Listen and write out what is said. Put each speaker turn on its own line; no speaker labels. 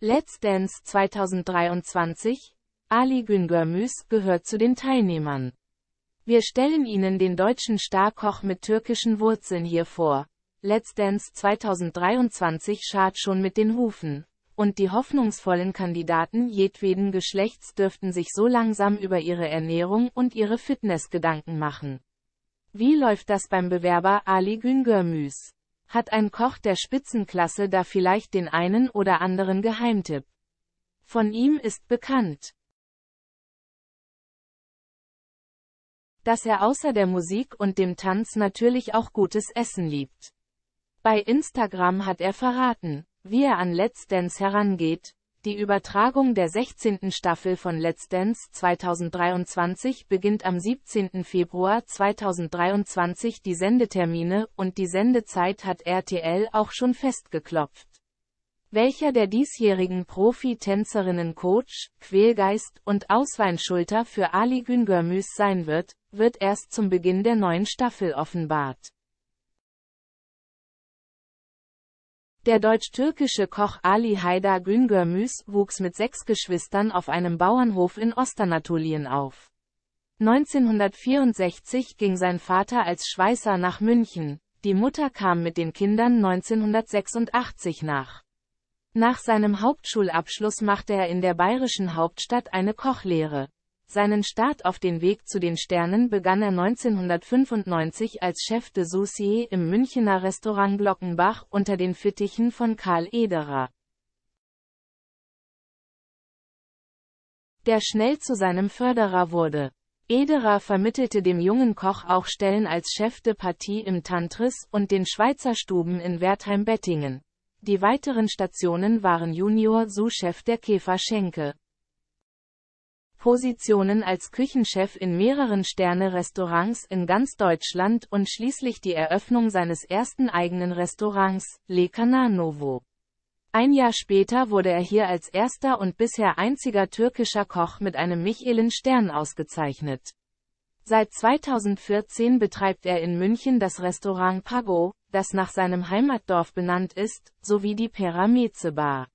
Let's Dance 2023, Ali Güngörmüz gehört zu den Teilnehmern. Wir stellen Ihnen den deutschen Starkoch mit türkischen Wurzeln hier vor. Let's Dance 2023 schart schon mit den Hufen, und die hoffnungsvollen Kandidaten jedweden Geschlechts dürften sich so langsam über ihre Ernährung und ihre Fitness Gedanken machen. Wie läuft das beim Bewerber Ali Güngörmüz? Hat ein Koch der Spitzenklasse da vielleicht den einen oder anderen Geheimtipp? Von ihm ist bekannt, dass er außer der Musik und dem Tanz natürlich auch gutes Essen liebt. Bei Instagram hat er verraten, wie er an Let's Dance herangeht. Die Übertragung der 16. Staffel von Let's Dance 2023 beginnt am 17. Februar 2023. Die Sendetermine und die Sendezeit hat RTL auch schon festgeklopft. Welcher der diesjährigen Profi-Tänzerinnen Coach, Quälgeist und Ausweinschulter für Ali Güngörmüz sein wird, wird erst zum Beginn der neuen Staffel offenbart. Der deutsch-türkische Koch Ali Haydar Güngörmüz wuchs mit 6 Geschwistern auf einem Bauernhof in Ostanatolien auf. 1964 ging sein Vater als Schweißer nach München, die Mutter kam mit den Kindern 1986 nach. Nach seinem Hauptschulabschluss machte er in der bayerischen Hauptstadt eine Kochlehre. Seinen Start auf den Weg zu den Sternen begann er 1995 als Chef de Soucier im Münchener Restaurant Glockenbach unter den Fittichen von Karl Ederer, der schnell zu seinem Förderer wurde. Ederer vermittelte dem jungen Koch auch Stellen als Chef de Partie im Tantris und den Schweizer Stuben in Wertheim-Bettingen. Die weiteren Stationen waren Junior-Sous-Chef der Käfer Schenke, Positionen als Küchenchef in mehreren Sterne-Restaurants in ganz Deutschland und schließlich die Eröffnung seines ersten eigenen Restaurants, Le Canard Novo. Ein Jahr später wurde er hier als erster und bisher einziger türkischer Koch mit einem Michelin-Stern ausgezeichnet. Seit 2014 betreibt er in München das Restaurant Pago, das nach seinem Heimatdorf benannt ist, sowie die Perameze Bar.